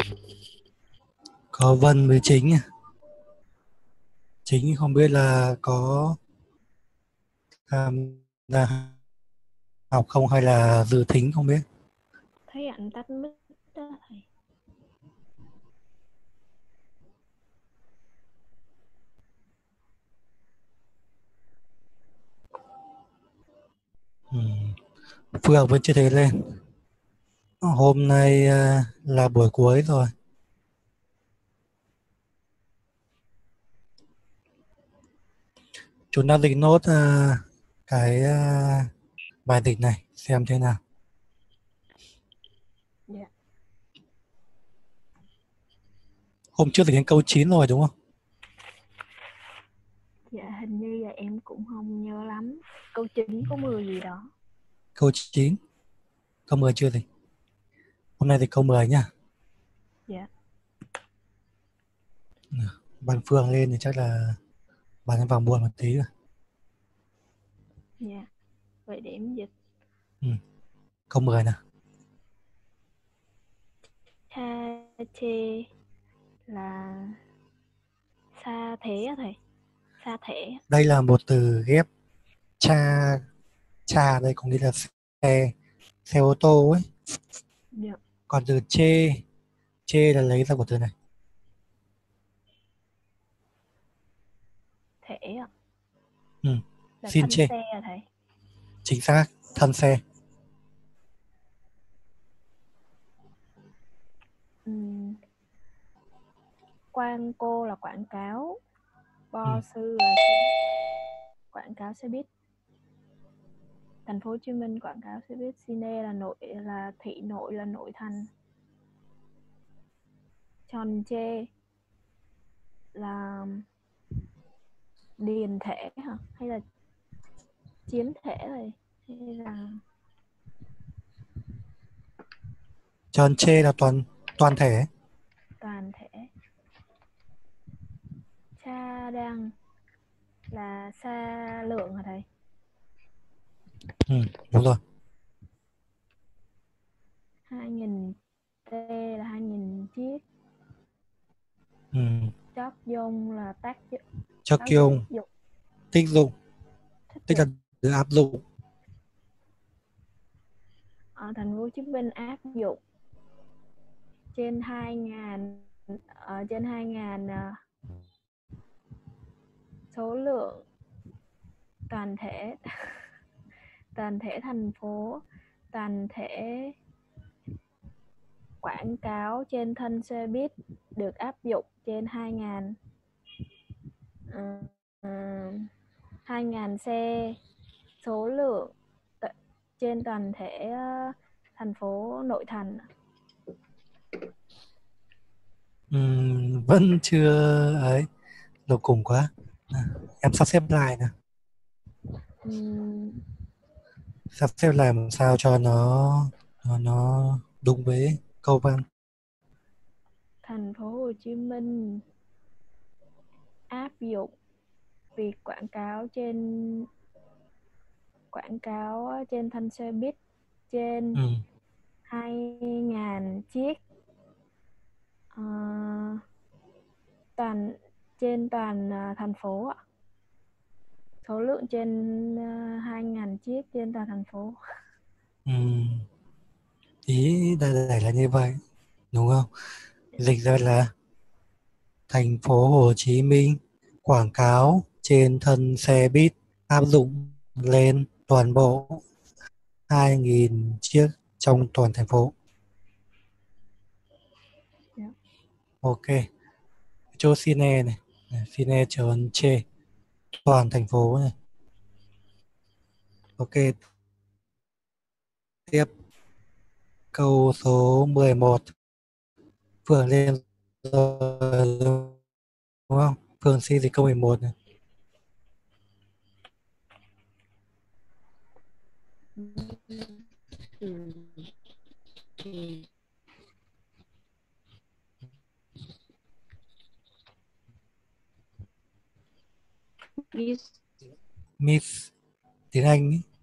Có Vân với Chính à? Chính không biết là có tham gia học không hay là dự thính không biết. Thấy ảnh tắt mic đó thầy. Ừ. Phượng vẫn chưa thấy lên. Hôm nay là buổi cuối rồi. Chúng ta định nốt cái bài dịch này xem thế nào. Dạ. Hôm trước thì đến câu 9 rồi đúng không? Dạ hình như là em cũng không nhớ lắm. Câu 9 có 10 gì đó. Câu 9, câu 10 chưa gì. Hôm nay thì câu 10 nhá. Dạ. Bạn Phương lên thì chắc là bạn ấy vào muộn một tí rồi. Dạ. Vậy để em dịch. Ừ. Câu 10 nè. Cha chê là xa thế á thầy. Xa thể. Đây là một từ ghép cha, cha đây có nghĩa là xe, xe ô tô ấy. Dạ. Còn từ chê, chê là lấy ra của từ này. Thể ạ. Ừ. Là Xin thân chê, xe à thầy. chính xác, thân xe. Ừm, Quang cô là quảng cáo. Ừ. Bo sư là quảng cáo xe buýt. Thành phố Hồ Chí Minh quảng cáo xe buýt. Cine là nội, là thị nội, là nội thành. Tròn chê là điền thể hả, hay là chiến thể này, hay là Tròn chê là toàn, toàn thể. toàn thể. Cha đang là xa lượng hả thầy. Ừ, đúng rồi. 2000 t là 2000 chiếc. Ừ. Chót dung là Cho tác kiêu dụng, tích dụng, thích tức là dụng. từ áp dụng. Ở thành phố Hồ Chí Minh áp dụng trên 2000, ở trên 2000 số lượng toàn thể, toàn thể thành phố, toàn thể quảng cáo trên thân xe buýt được áp dụng trên 2.000 2.000 xe số lượng trên toàn thể thành phố nội thành. Vẫn chưa ấy, lâu cùng quá. À, em sắp xếp lại nè, Ừm, sắp xếp lại làm sao cho nó đúng với câu văn. Thành phố Hồ Chí Minh áp dụng việc quảng cáo trên thân xe buýt trên Ừ. 2.000 chiếc, ờ, toàn trên toàn thành phố ạ. Số lượng trên 2.000 chiếc trên toàn thành phố. Ừ. Ý đại là như vậy đúng không? Dịch ra là thành phố Hồ Chí Minh quảng cáo trên thân xe buýt áp dụng lên toàn bộ 2.000 chiếc trong toàn thành phố. Dạ. Ok, chỗ Cine này, Cine tròn chê toàn thành phố này. Ok, tiếp câu số 11. Phương lên rồi đúng không? Phương xin thì câu 11 này. Miss Miss tiếng Anh ý.